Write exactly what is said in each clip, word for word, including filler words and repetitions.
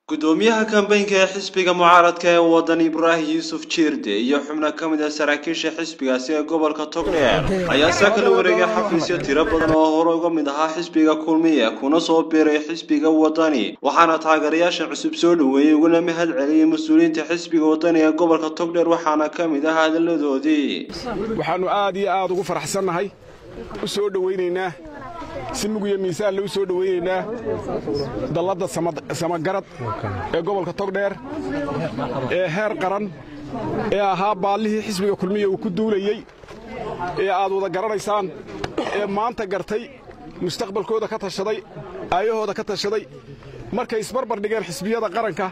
gudoomiyaha kambeynka ee xisbiga mucaaradka ee wadan Ibrahim Yusuf Jirde iyo xubno kamid ah saraakiisha xisbigaasi ee gobolka Togdheer ayaa saaka la wareegay xafiisyo tiro badan oo hore uga mid ahaa xisbiga kulmiye kuna soo biiray xisbiga wadani waxaana taageerayaasha cusub soo dhaweeyay uguna mahad celiyay mas'uuliyiinta xisbiga wadani ee gobolka Togdheer waxaana kamid ah hadaladoodii waxaanu aad iyo aad ugu faraxsanahay u soo dhaweynaynaa simugiyo miisaan lagu soo dhaweynaynaa dalada samagarad ee gobolka Togdheer ee heer qaran ee ahaa baalihii xisbiga kulmiye uu ku duulayay ee aad wada garanaysaan ee maanta gartay mustaqbalkooda ka tashaday ayahooda ka tashaday markay isbarbar dhigeen xisbiyada qaranka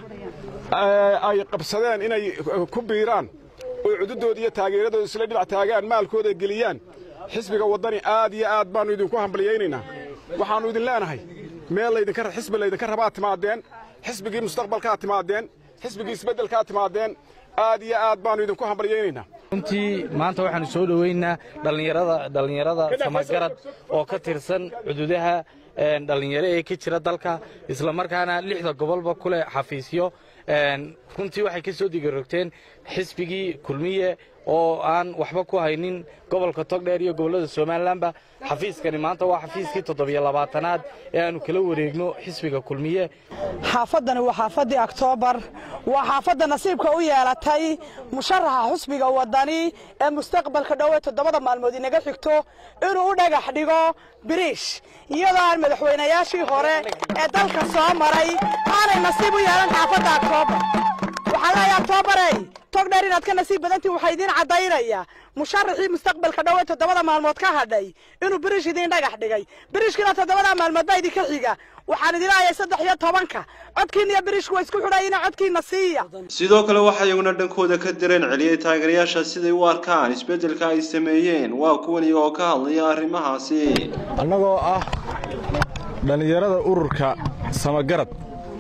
ay qabsadeen inay ku biiraan oo cududood iyo taageeradooda isla dhinac taagaan maalkooda geliyaan xisbiga wadani aad iyo aad baanu idinku hambalyeynayna waxaanu idin leenahay meel la idinka xisbi la idinka rabaa timaadeen xisbigii mustaqbalka timaadeen xisbigii isbedelka timaadeen aad iyo aad baanu idinku hambalyeynayna runtii maanta waxaanu soo dhaweynaa dhalinyarada dhalinyarada samagarad oo ka tirsan xuduudaha dhalinyaro ee ka jira dalka isla markaana lixda gobolba kule xafiisyo runtii waxay ka soo digarogteen xisbigii kulmiye oo aan waxba ku haynin gobolka Togdheer iyo gobolada Soomaaliland xafiiskani maanta waa xafiiskii toddobiyo labaatanaad ee aanu kala wareegno xisbiga kulmiye xaafadani waa xaafadii October waa xaafada nasiibka u yeelatay musharaxa xisbiga wadani ee mustaqbalka dhow ee toddobada maalmood inaga xigto inuu u dhagax dhigo biriish iyadoo madaxweynayaashii hore ee dalka soo maray aanay nasiib u yeelan xaafada October waxaa la yaab October Togdheer inaad ka nasiib badantii waxa idin cadeynaya musharaxii mustaqbalka dhow ee toddobada maalmood ka hadhay inuu biriish idin dhagax dhigay biriishkina toddobada maalmood baa idin ka xiga waxaan idin leeyahay saddex iyo tobanka codkiina iyo biriishku way isku xidhayeen codkiina siiya sidoo kale waxa iyaguna dhankooda ka direen celiyay taageerayaasha siday u arkaan isbedelka ay sameeyeen waa kuwan iyagoo ka hadlaya arrimahaasi annagoo ah dhalinyarada ururka samagarad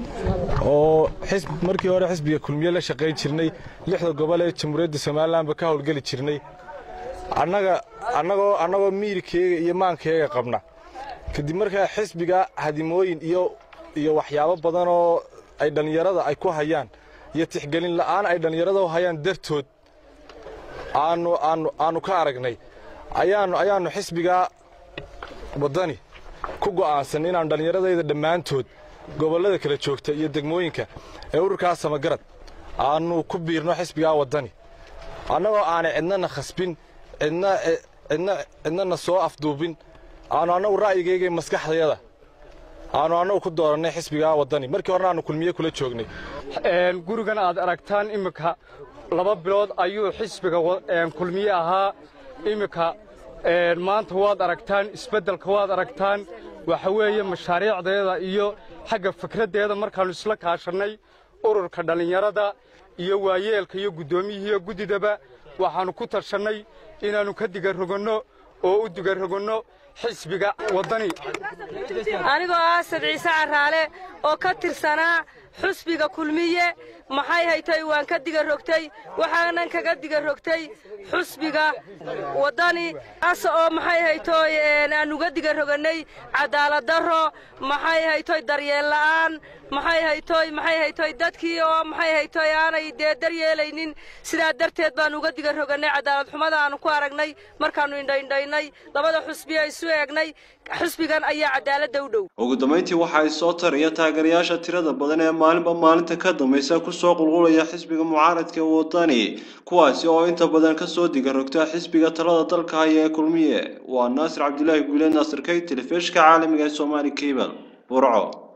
oo xisb markii hore xisbiga kulmiye la shaqeyn jirnay lixda gobol ee Jamhuuriyadda Soomaaliland ka howlgali jirnay annaga annagoo annagoo miirkeega iyo maankeega qabna kadib markaa xisbiga hadimooyin iyo iyo waxyaabo badan oo ay dhalinyarada ay ku hayaan iyo tixgelin la'aan ay dhalinyarada u hayaan dartood aanu aanu aanu ka aragnay ayaanu ayaanu xisbiga wadani ku go'aansan inaan dhalinyaradayda dhamaantood gobolada kala joogta iyo degmooyinka ee ururka samagarad aanu ku biirno xisbiga wadani annagoo aan cidna khasbin cidna cidna cidna soo afduubin aanu anagu ra'yigayga maskaxdayada aanu anagu ku dooranay xisbiga wadani markii hore aanu kulmiye kula joognay een gurigan aad aragtaan imika laba bilood ayuu xisbiga kulmiye ahaa imika een maanta waad aragtaan isbedelka waad aragtaan waxa weeye mashaariicdeeda iyo xagga fikradeeda markaanu isla kaashanay ururka dhalinyarada iyo waayeelka iyo gudoomiyaha gudidaba waxaanu ku tashanay inaanu ka diga rogano oo u diga rogano xisbiga wadani anigoo ah Ciise Caraale oo ka tirsanaa xisbiga kulmiye maxay haytay waan ka diga rogtay waxaanan kaga diga rogtay xisbiga wadani as oo maxay haytay aan uga diga roganay cadaalad darro maxay haytay daryeel la'aan maxay haytay maxay haytay dadkii oo maxay haytay aanay daryeelaynin sida darteed baan uga diga roganay cadaalad xumada aan ku aragnay markaanu indhaynay labada xisbi ay soo eegnay xisbigan ayaa cadaalada u dhow ugu dambeyntii waxa ay soo taraya taageerayaasha tirada badan ee maalinba maalinta ka dambaysa ku soo qulqulaya xisbiga mucaaradka wadani kuwaasi oo inta badan ka soo diga rogta xisbiga talada dalka haya ee kulmiye waa Naasir Cabdullaahi Guuleed Naasir Kay telefishka caalamiga ee Soomaali Cable Burco.